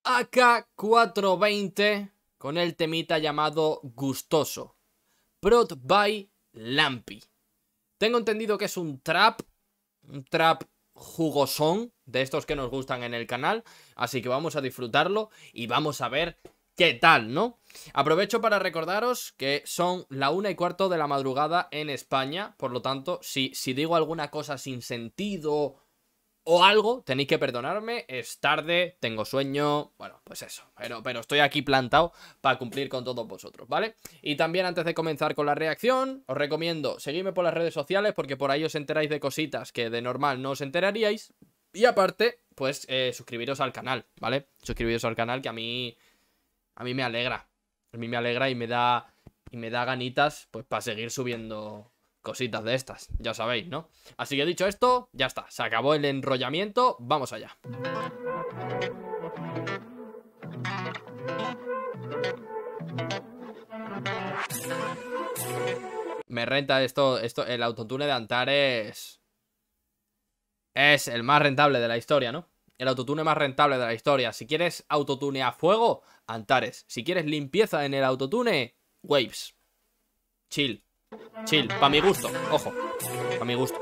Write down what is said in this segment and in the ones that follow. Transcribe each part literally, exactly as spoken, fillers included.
A K cuatrocientos veinte con el temita llamado Gustoso, Prod by Lampi. Tengo entendido que es un trap, un trap jugosón, de estos que nos gustan en el canal, así que vamos a disfrutarlo y vamos a ver qué tal, ¿no? Aprovecho para recordaros que son la una y cuarto de la madrugada en España, por lo tanto, si, si digo alguna cosa sin sentido o algo, tenéis que perdonarme, es tarde, tengo sueño, bueno, pues eso, pero, pero estoy aquí plantado para cumplir con todos vosotros, ¿vale? Y también antes de comenzar con la reacción, os recomiendo seguirme por las redes sociales porque por ahí os enteráis de cositas que de normal no os enteraríais. Y aparte, pues eh, suscribiros al canal, ¿vale? Suscribiros al canal que a mí, a mí me alegra, a mí me alegra y me da, y me da ganitas, pues para seguir subiendo cositas de estas, ya sabéis, ¿no? Así que dicho esto, ya está, se acabó el enrollamiento, vamos allá. Me renta esto, esto, el autotune de Antares es el más rentable de la historia, ¿no? El autotune más rentable de la historia. Si quieres autotune a fuego, Antares. Si quieres limpieza en el autotune, Waves. Chill. Chill, pa' mi gusto, ojo, pa' mi gusto.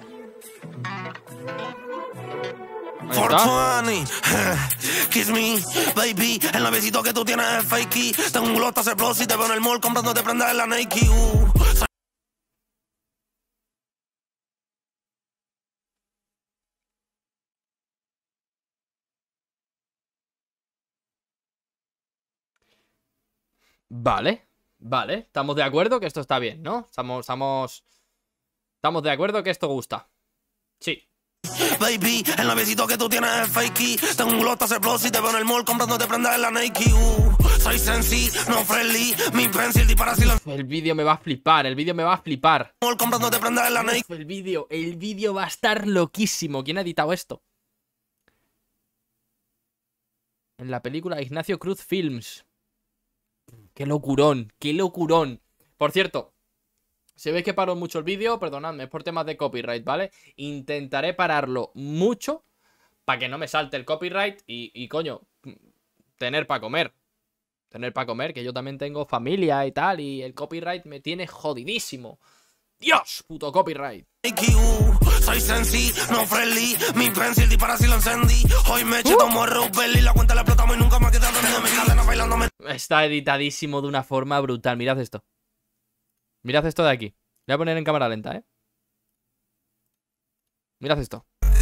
Ahí está. Kiss me, baby. El novecito que tú tienes es fakey. Tengo un glow hasta hacer plus y te veo en el mall comprándote prendas en la Nike. Uh. Vale. Vale, estamos de acuerdo que esto está bien, ¿no? Estamos, estamos... Estamos de acuerdo que esto gusta. Sí. Baby, el novecito que tú tienes es fakey. Tengo un glow hasta hacer plus y te veo en el mall comprándote prendas en la Nike. Uh. Soy sensi, no friendly. Mi pencil dispara si lo... El vídeo me va a flipar, el vídeo me va a flipar. Mall comprándote prendas en la Nike. Uf, el vídeo, el vídeo va a estar loquísimo. ¿Quién ha editado esto? En la película Ignacio Cruz Films. ¡Qué locurón! ¡Qué locurón! Por cierto, si veis que paro mucho el vídeo, perdonadme, es por temas de copyright, ¿vale? Intentaré pararlo mucho para que no me salte el copyright y, y coño, tener para comer. Tener para comer, que yo también tengo familia y tal, y el copyright me tiene jodidísimo. ¡Dios! Puto copyright. Soy sensi, no friendly. Mi pencil dispara si lo encendí. Hoy me eché como Rupert y la cuenta la explotamos y nunca me ha quedado dormido. Mi cadena bailándome. Está editadísimo de una forma brutal. Mirad esto. Mirad esto de aquí. Voy a poner en cámara lenta, ¿eh? Mirad esto.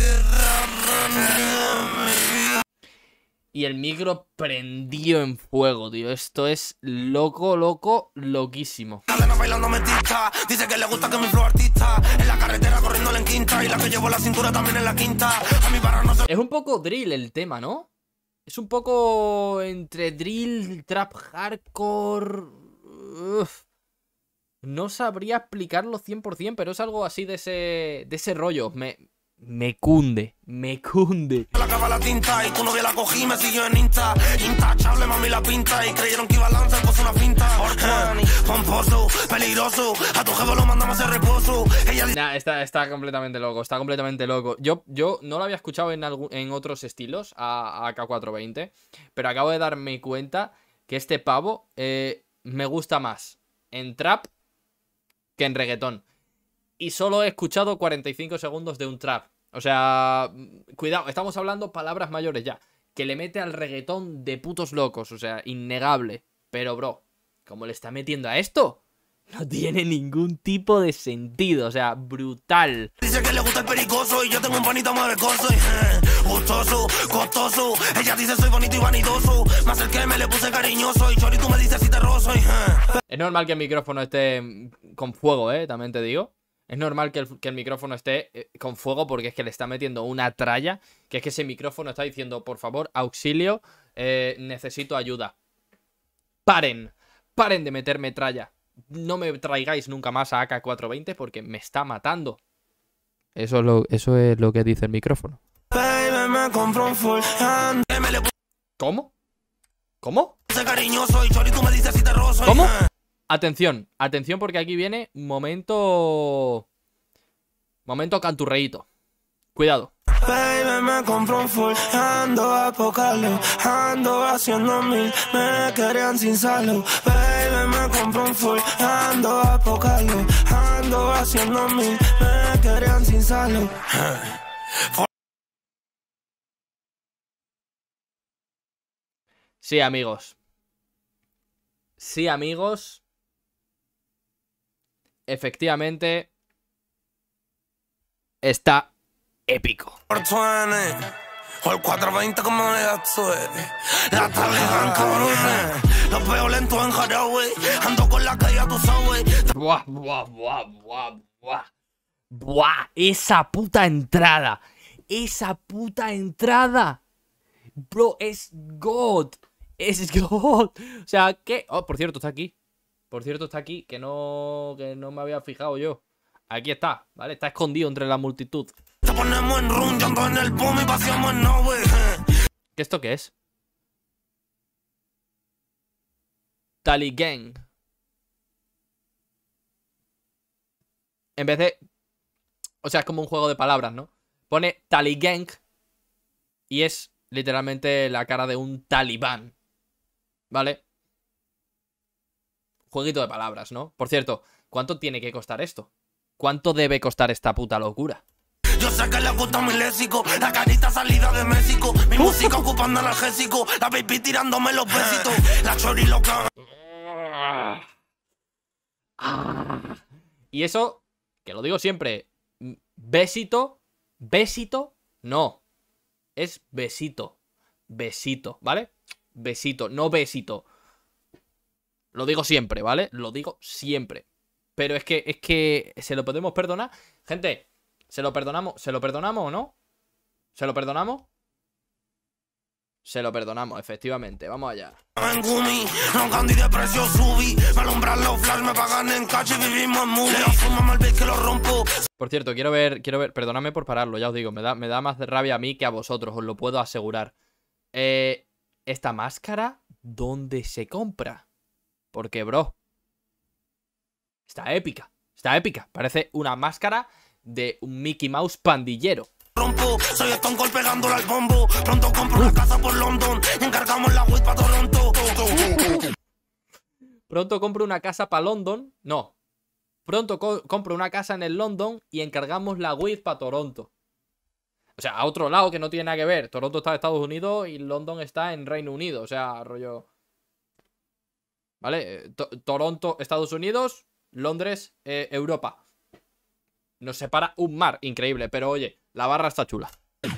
Y el micro prendido en fuego, tío. Esto es loco, loco, loquísimo. Dice que le gusta que mi flow artista. En la carretera corriendo en quinta. Y la que llevo la cintura también en la quinta. A mi barra no se... Es un poco drill el tema, ¿no? Es un poco entre drill, trap, hardcore... Uf. No sabría explicarlo cien por cien, pero es algo así de ese, de ese rollo. Me... Me cunde, me cunde. La acaba la tinta y tu novia la cogí, me siguió en Insta. Intachable, mami la pinta y creyeron que iba a lanzar, pues una finta. Pomposo, peligroso, a tu jefe lo mandamos a hacer reposo. Ella... Nah, está, está completamente loco, está completamente loco. Yo, yo no lo había escuchado en, algún, en otros estilos, a, a K cuatrocientos veinte, pero acabo de darme cuenta que este pavo eh, me gusta más en trap que en reggaetón. Y solo he escuchado cuarenta y cinco segundos de un trap. O sea, cuidado, estamos hablando palabras mayores ya. Que le mete al reggaetón de putos locos, o sea, innegable. Pero, bro, ¿cómo le está metiendo a esto? No tiene ningún tipo de sentido, o sea, brutal. Dice que le gusta el pericoso y yo tengo un panita más becoso. Y, eh, gustoso, costoso. Ella dice soy bonito y vanidoso. Me acerqué, me le puse cariñoso. Y Chori, tú me dices si te rozo. Y, eh. Es normal que el micrófono esté con fuego, eh, también te digo. Es normal que el, que el micrófono esté eh, con fuego porque es que le está metiendo una tralla. Que es que ese micrófono está diciendo, por favor, auxilio, eh, necesito ayuda. Paren, paren de meterme tralla. No me traigáis nunca más a A K cuatrocientos veinte porque me está matando. Eso es lo, eso es lo que dice el micrófono. ¿Cómo? ¿Cómo? ¿Cómo? Atención, atención porque aquí viene momento... Momento canturreíto. Cuidado. Baby, me compro un full, ando a pocarlo, ando haciendo mil, me querían sin salud. Baby, me compro un full, ando a pocarlo, ando haciendo mil, me querían sin salud. Sí, amigos. Sí, amigos. Efectivamente. Está épico. O el cuatrocientos veinte como de Azue. La Taliban, cabrones. Los veo lentos en Jarawe. Ando con la calle, tú sabes. Buah, buah, buah, buah, buah. Buah, esa puta entrada. Esa puta entrada. Bro, es God. Es God. O sea, ¿qué? Oh, por cierto, está aquí. Por cierto, está aquí. Que no, que no me había fijado yo. Aquí está, ¿vale? Está escondido entre la multitud. Te ponemos en run, yo ando en el boom y paseamos en no, wey. ¿Qué esto qué es? Tally Gang. En vez de... O sea, es como un juego de palabras, ¿no? Pone Tally Gang y es literalmente la cara de un talibán. ¿Vale? Jueguito de palabras, ¿no? Por cierto, ¿cuánto tiene que costar esto? ¿Cuánto debe costar esta puta locura? Yo sé que le gusta mi léxico, la carita salida de México, mi música ocupando analgésico, la baby tirándome los besitos, la chori loca. Y eso, que lo digo siempre, besito, besito, no, es besito, besito, ¿vale? Besito, no besito. Lo digo siempre, ¿vale? Lo digo siempre. Pero es que, es que, ¿se lo podemos perdonar? Gente, ¿se lo perdonamos? ¿Se lo perdonamos o no? ¿Se lo perdonamos? Se lo perdonamos, efectivamente. Vamos allá. En Gumi, roncando y de precio subí. Me alumbran los flash, me pagan en cash y vivimos en movie. Asúmame el beat que lo rompo. Por cierto, quiero ver, quiero ver, perdonadme por pararlo, ya os digo, me da, me da más rabia a mí que a vosotros, os lo puedo asegurar. Eh, ¿esta máscara dónde se compra? Porque, bro, está épica, está épica. Parece una máscara de un Mickey Mouse pandillero. Rompo, soy Stone Cold pegándole al bombo. Pronto compro una casa por London. Encargamos la weed para Toronto. Pronto compro una casa para London. No. Pronto co compro una casa en el London y encargamos la weed para Toronto. O sea, a otro lado que no tiene nada que ver. Toronto está en Estados Unidos y London está en Reino Unido. O sea, rollo... ¿Vale? To Toronto, Estados Unidos. Londres, eh, Europa. Nos separa un mar. Increíble. Pero oye, la barra está chula.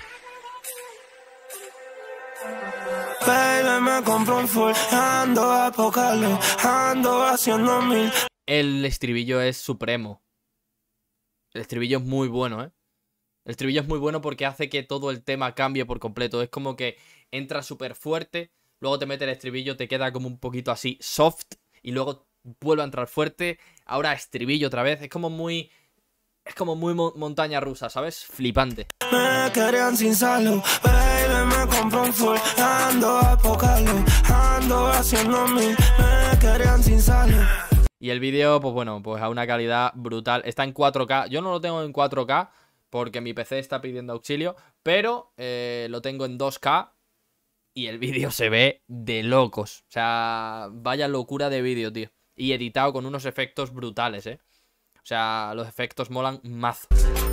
Baby, me compro un full, ando a pocarlo, ando haciendo mil. El estribillo es supremo. El estribillo es muy bueno, ¿eh? El estribillo es muy bueno porque hace que todo el tema cambie por completo. Es como que entra súper fuerte, luego te mete el estribillo, te queda como un poquito así soft y luego vuelve a entrar fuerte. Ahora estribillo otra vez. Es como muy... Es como muy mo montaña rusa, ¿sabes? Flipante. Me querían sin salud, baby, me compro un full, ando a pocarlo, ando haciendo mil, me querían sin salud. Y el vídeo, pues bueno, pues a una calidad brutal. Está en cuatro K. Yo no lo tengo en cuatro K porque mi P C está pidiendo auxilio, pero eh, lo tengo en dos K y el vídeo se ve de locos. O sea, vaya locura de vídeo, tío. Y editado con unos efectos brutales, ¿eh? O sea, los efectos molan mazo.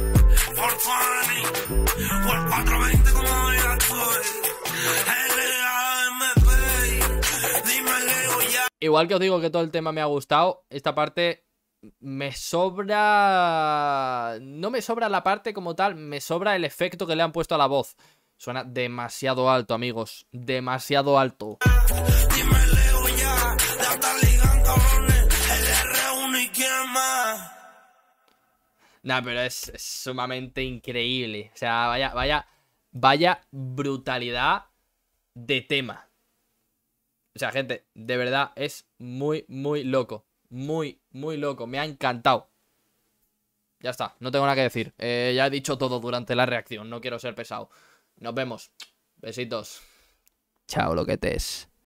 Igual que os digo que todo el tema me ha gustado, esta parte me sobra... No me sobra la parte como tal, me sobra el efecto que le han puesto a la voz. Suena demasiado alto, amigos. Demasiado alto. Nah, pero es, es sumamente increíble. O sea, vaya, vaya, vaya brutalidad de tema. O sea, gente, de verdad es muy, muy loco. Muy, muy loco. Me ha encantado. Ya está, no tengo nada que decir. Eh, ya he dicho todo durante la reacción. No quiero ser pesado. Nos vemos. Besitos. Chao, loquetes.